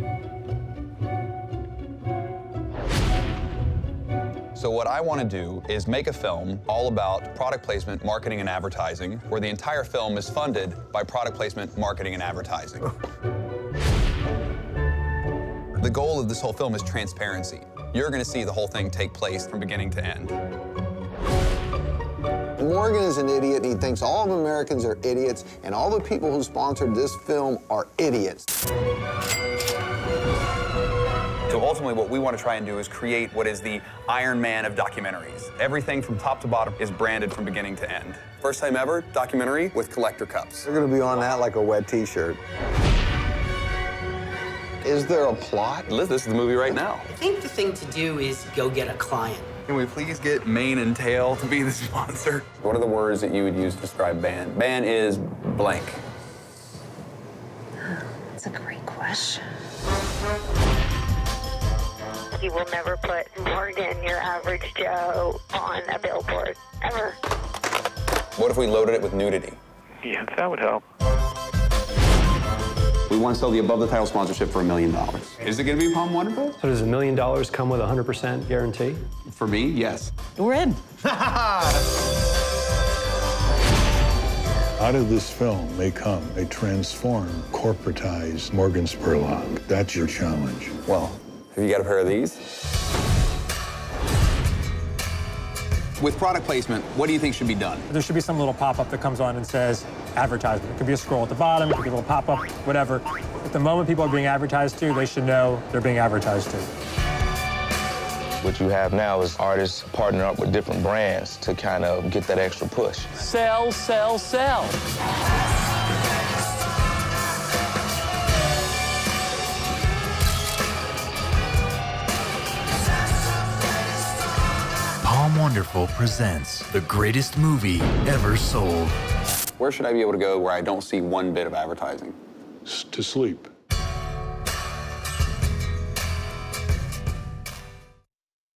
So what I want to do is make a film all about product placement, marketing, and advertising, where the entire film is funded by product placement, marketing, and advertising. The goal of this whole film is transparency. You're going to see the whole thing take place from beginning to end. Morgan is an idiot, and he thinks all of Americans are idiots, and all the people who sponsored this film are idiots. So ultimately, what we want to try and do is create what is the Iron Man of documentaries. Everything from top to bottom is branded from beginning to end. First time ever, documentary with collector cups. They're going to be on that like a wet T-shirt. Is there a plot? Liz, this is the movie right now. I think the thing to do is go get a client. Can we please get mane and tail to be the sponsor? What are the words that you would use to describe Ban? Ban is blank. That's a great question. You will never put Morgan, your average Joe, on a billboard, ever. What if we loaded it with nudity? Yeah, that would help. We want to sell the above the title sponsorship for $1 million. Is it going to be POM Wonderful? So does $1 million come with a 100% guarantee? For me, yes. We're in. Out of this film may come a transformed, corporatized Morgan Spurlock. That's your challenge. Well, have you got a pair of these? With product placement, what do you think should be done? There should be some little pop-up that comes on and says advertisement. It could be a scroll at the bottom, it could be a little pop-up, whatever. At the moment people are being advertised to, they should know they're being advertised to. What you have now is artists partnering up with different brands to kind of get that extra push. Sell, sell, sell. POM Wonderful presents the greatest movie ever sold. Where should I be able to go where I don't see one bit of advertising? To sleep.